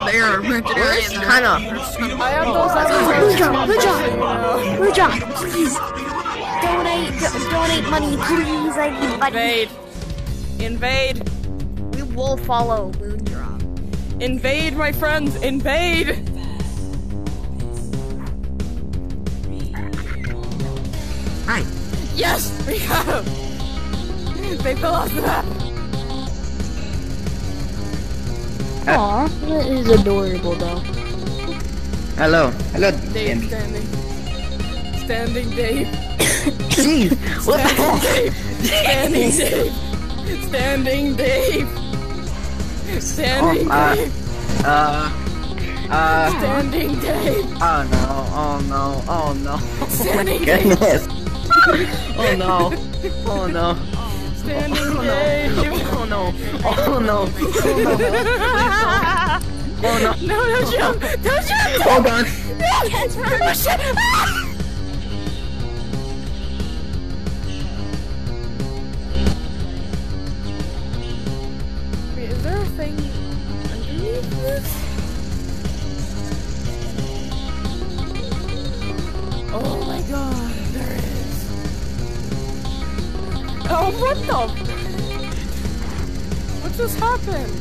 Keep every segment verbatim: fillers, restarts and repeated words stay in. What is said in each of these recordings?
They are Where's Hannah? I have those Luja, Luja, Luja, please. Donate, do donate money, please. I need money. Invade. Invade. We will follow Moondrop. Invade, my friends. Invade. Hi. Yes, we got him. They fell off the map. Aw, that is adorable though. Hello. Hello. Dave standing. Standing Dave. Jeez. What the Standing heck? Dave. Standing Dave. Standing Dave. Standing Oh, uh, Dave. Uh. Uh. Standing Dave. Oh no. Oh no. Oh no. Standing Oh my Dave. goodness. Oh no. Oh no. Standing Oh Dave. no. Oh no. Oh no. Oh no. No, no jump. Don't jump. Hold on. Oh shit. Ah! Wait, is there a thing underneath this? Oh my god, there is. Oh, what the? What just happened?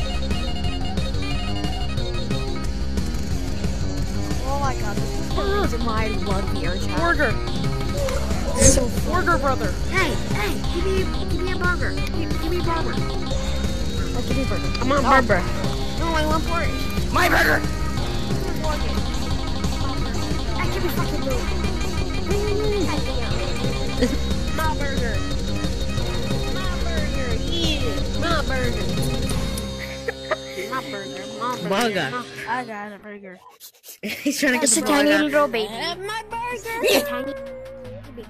Oh my god, this is the reason why I love VR chat. Burger. So Burger brother. Hey, hey, give me, give me a burger. Give, give me a burger. Oh, give me a burger. Come on, Barbara. No, I want porridge. My burger. I can be fucking moved. My burger. My burger. Yeah. My burger. My burger. My burger. Burger. My- I got a burger. He's trying to get It's the a tiny burger. little baby. My burger. It's a tiny baby.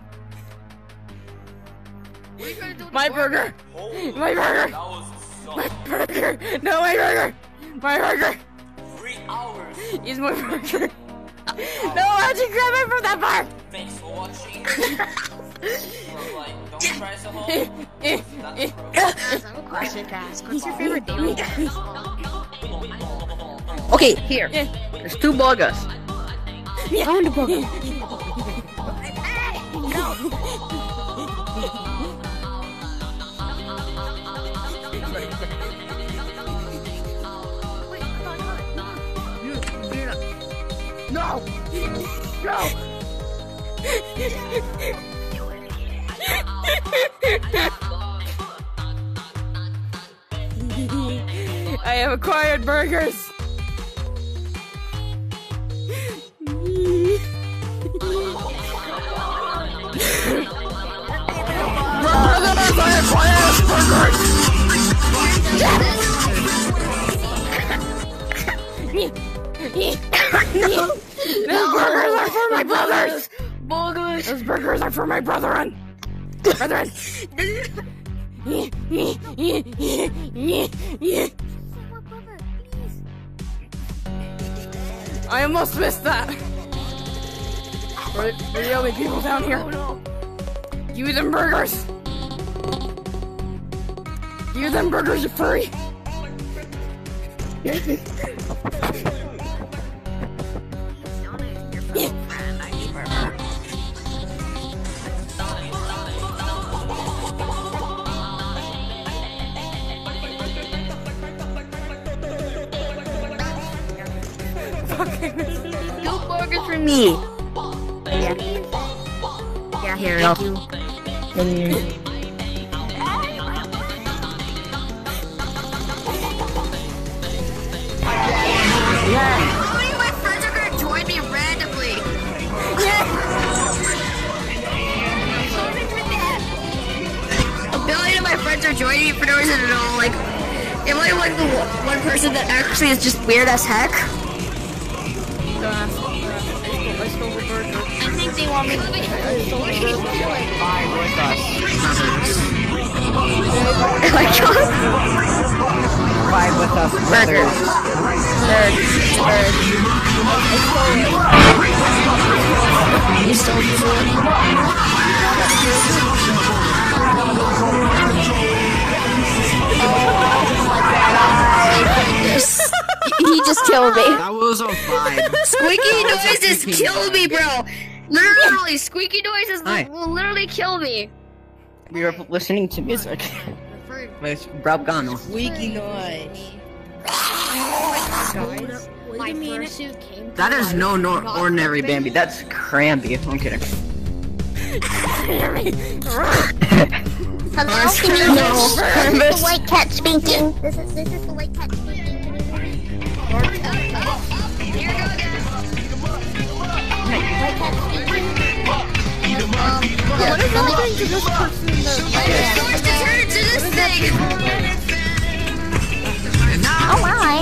My burger. My burger. My burger. No, my burger. My burger. Three hours. He's my burger. No, how'd you grab it from that bar? Thanks for watching. Well, like, don't try so hard. That's pro. Guys, I have a question to ask. What's your favorite daily? Okay, here. There's two burgers. I want a burger. No! No! I have acquired burgers. Burgers! I acquired burgers! Those burgers are for my brothers! Burgers. Those burgers are for my brethren! Brethren! I almost missed that! We're, we're the only people down here. You them burgers! You them burgers are furry! Two burgers for me. Yeah. Yeah, here, thank you. Mm. How many of my friends are gonna join me randomly? A billion of my friends are joining me for no reason at all. Like, am I like the one person that actually is just weird as heck? Don't ask. Don't ask. I stole the burger. I think they want me to be Fine with us. electron. Fine with us, Burgers. Third. Third. You stole the food. Oh my goodness. He just kill me. That was a vibe. Squeaky noises creepy. kill me, bro. Literally, squeaky noises Hi. will literally kill me. We were listening to music. With Rob Gano. Squeaky noise. My fursuit came. That is no nor ordinary Bambi. That's Cramby. I'm kidding. Hello, can you hear me? This is the white cat speaking. This is this is the white cat speaking. White cat speaking. What is happening to this person? I just forced to turn into this thing. Oh my!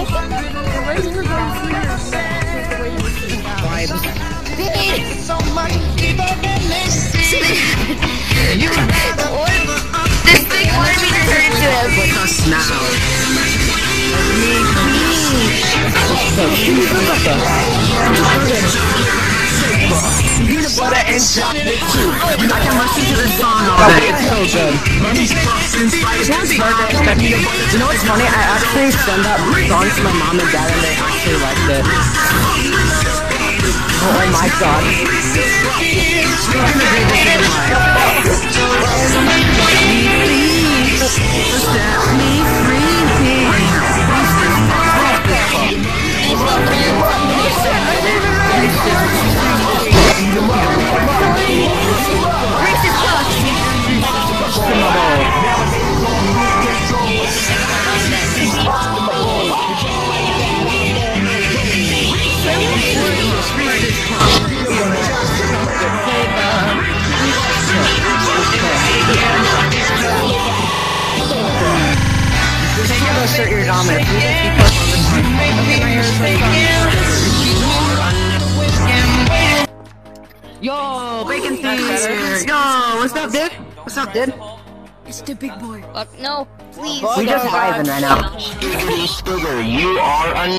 Vibes. So much. This thing wanted me to turn into him. With us now. I can listen to this song all day. It's so good. You know what's funny? I actually send that song to my mom and dad and they actually liked it. Oh my god. Set me free. Take your shirt, your dominant. Yo, Bacon Thief! Yo, what's up, dude? What's up, dude? It's the big boy. Fuck no, please. We just vibing right now. You are un-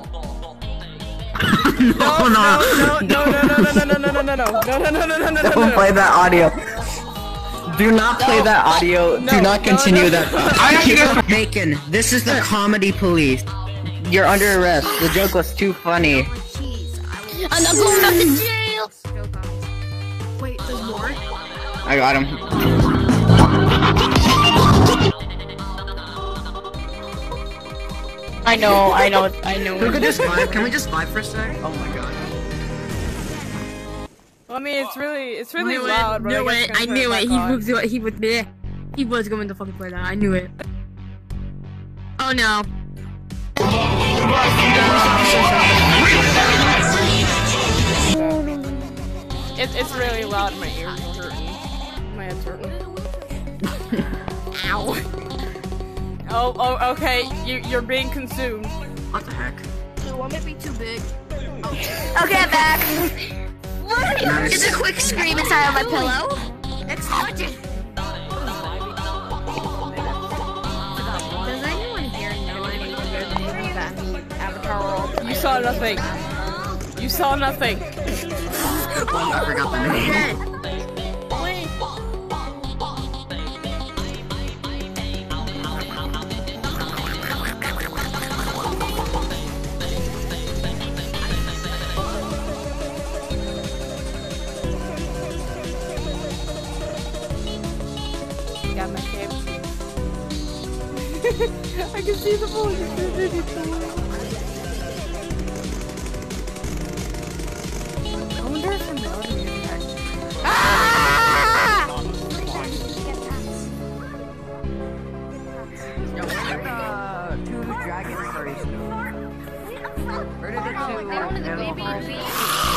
No, no, No, no, no, no, no, no, no, no, no, no, no, no, no, no, no, no, don't no. play that audio. Do not play that audio. Do not continue that. Bacon, this is the comedy police. You're under arrest. The joke was too funny. I'm not going back to jail. Wait, there's more? I got him. I know, I know, I know. We could just vibe. Can we just vibe for a sec? Oh my god. Well, I mean, it's really, it's really Knew loud. it, but knew I, guess it, I'm I gonna knew put it. back He on. was, he was there. He was going to fucking play that. I knew it. Oh no. It, it's really loud in my ears. It's hurting. My head's hurting. Ow. Oh, oh, okay. You, you're being consumed. What the heck? It won't be too big. Okay, I'm back. What? Just a quick scream inside of my pillow. It's haunted. Does anyone here know any of that Avatar World? You saw nothing. You saw nothing. I forgot the name. Wait. Got my cape. I can see the bullet. I wonder if I'm loud in your head. Yo, where did the two dragon furries go? Where did the two They wanted the baby.